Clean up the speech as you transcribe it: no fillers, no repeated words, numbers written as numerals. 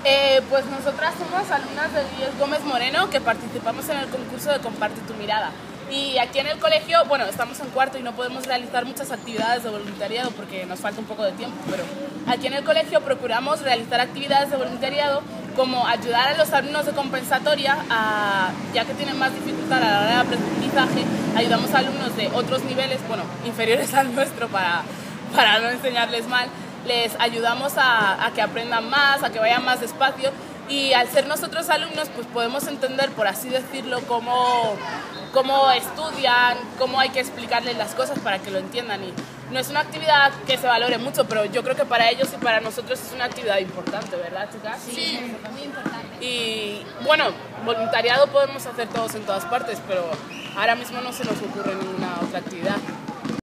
Pues nosotras somos alumnas del IES Gómez Moreno que participamos en el concurso de Comparte tu Mirada. Y aquí en el colegio, bueno, estamos en cuarto y no podemos realizar muchas actividades de voluntariado porque nos falta un poco de tiempo, pero aquí en el colegio procuramos realizar actividades de voluntariado como ayudar a los alumnos de compensatoria, ya que tienen más dificultad a la hora de aprendizaje, ayudamos a alumnos de otros niveles, bueno, inferiores al nuestro para no enseñarles mal, les ayudamos a que aprendan más, a que vayan más despacio y al ser nosotros alumnos pues podemos entender, por así decirlo, cómo estudian, cómo hay que explicarles las cosas para que lo entiendan y no es una actividad que se valore mucho, pero yo creo que para ellos y para nosotros es una actividad importante, ¿verdad, chicas? Sí, muy importante. Y bueno, voluntariado podemos hacer todos en todas partes, pero ahora mismo no se nos ocurre ninguna otra actividad.